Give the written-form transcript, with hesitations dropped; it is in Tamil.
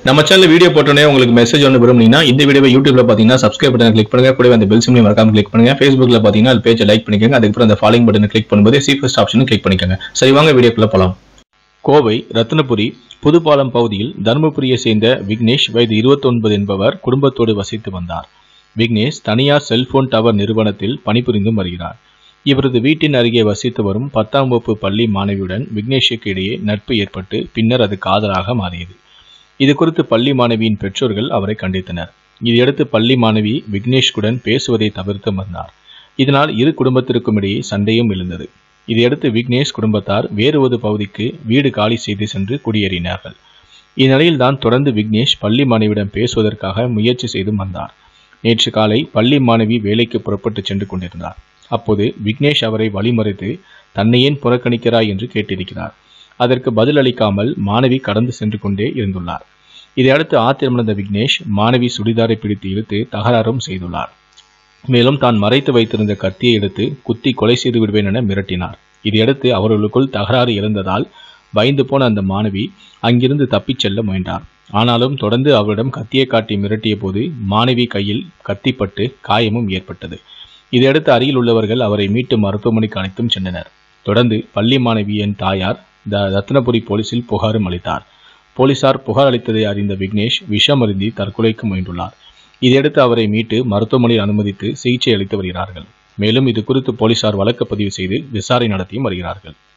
நம்ம சேனல் வீடியோ போட்டோனே உங்களுக்கு மெசேஜ் ஒன்று விரும்புனீங்கன்னா இந்த வீடியோவை யூடியூப்ல பாத்தீங்கன்னா சப்ஸ்கிரைப் பட்டன் கிளிக் பண்ணுங்க, கூடவே அந்த பெல் சிம்லையும் மறக்காம கிளிக் பண்ணுங்க. Facebookல பாத்தீங்கன்னா அது பேஜை லைக் பண்ணிக்கோங்க. அதுக்கப்புறம் அந்த ஃபாலோயிங் பட்டனை கிளிக் பண்ணும்போது சி ஃபர்ஸ்ட் ஆப்ஷனும் கிளிக் பண்ணிக்கோங்க. சரி வாங்க வீடியோக்குள்ள போலாம். கோவை ரத்தினபுரி புதுப்பாலம் பகுதியில் தர்மபுரியை சேர்ந்த விக்னேஷ் வயது 29 என்பவர் குடும்பத்தோடு வசித்து வந்தார். விக்னேஷ் தனியார் செல்போன் டவர் நிறுவனத்தில் பணிபுரிந்து வருகிறார். இவரது வீட்டின் அருகே வசித்து வரும் 10ஆம் வகுப்பு பள்ளி மாணவியுடன் விக்னேஷுக்கு இடையே நட்பு ஏற்பட்டு பின்னர் அது காதலாக மாறியது. இது குறித்து பள்ளி மாணவியின் பெற்றோர்கள் அவரை கண்டித்தனர். இதையடுத்து பள்ளி மாணவி விக்னேஷுடன் பேசுவதை தவிர்த்து வந்தார். இதனால் இரு குடும்பத்திற்கும் இடையே சண்டையும் எழுந்தது. இதையடுத்து விக்னேஷ் குடும்பத்தார் வேறு ஒரு பகுதிக்கு வீடு காலி செய்து சென்று குடியேறினார்கள். இந்நிலையில்தான் தொடர்ந்து விக்னேஷ் பள்ளி மாணவியிடம் பேசுவதற்காக முயற்சி செய்து வந்தார். நேற்று காலை பள்ளி மாணவி வேலைக்கு புறப்பட்டு சென்று கொண்டிருந்தார். அப்போது விக்னேஷ் அவரை வழிமறித்து தன்னை ஏன் புறக்கணிக்கிறாய் என்று கேட்டிருக்கிறார். அதற்கு பதில் அளிக்காமல் மாணவி கடந்து சென்று கொண்டே இருந்துள்ளார். இதையடுத்து ஆத்திரமடைந்த விக்னேஷ் மாணவி சுடிதாரை பிடித்து இழுத்து தகராறும் செய்துள்ளார். மேலும் தான் மறைத்து வைத்திருந்த கத்தியை எடுத்து குத்தி கொலை செய்து விடுவேன் என மிரட்டினார். இதையடுத்து அவர்களுக்குள் தகராறு எழுந்ததால் பயந்து போன அந்த மாணவி அங்கிருந்து தப்பிச் செல்ல முயன்றார். ஆனாலும் தொடர்ந்து அவரிடம் கத்தியை காட்டி மிரட்டிய போது மாணவி கையில் கத்திப்பட்டு காயமும் ஏற்பட்டது. இதையடுத்து அருகில் உள்ளவர்கள் அவரை மீட்டு மருத்துவமனைக்கு அழைத்தும் சென்றனர். தொடர்ந்து பள்ளி மாணவியின் தாயார் ரத்தினபுரி போலீசில் புகாரும் அளித்தார். போலீசார் புகார் அளித்ததை அறிந்த விக்னேஷ் விஷம் அருந்தி தற்கொலைக்கு முயன்றுள்ளார். இதையடுத்து அவரை மீட்டு மருத்துவமனையில் அனுமதித்து சிகிச்சை அளித்து வருகிறார்கள். மேலும் இது குறித்து போலீசார் வழக்கு பதிவு செய்து விசாரணை நடத்தியும் வருகிறார்கள்.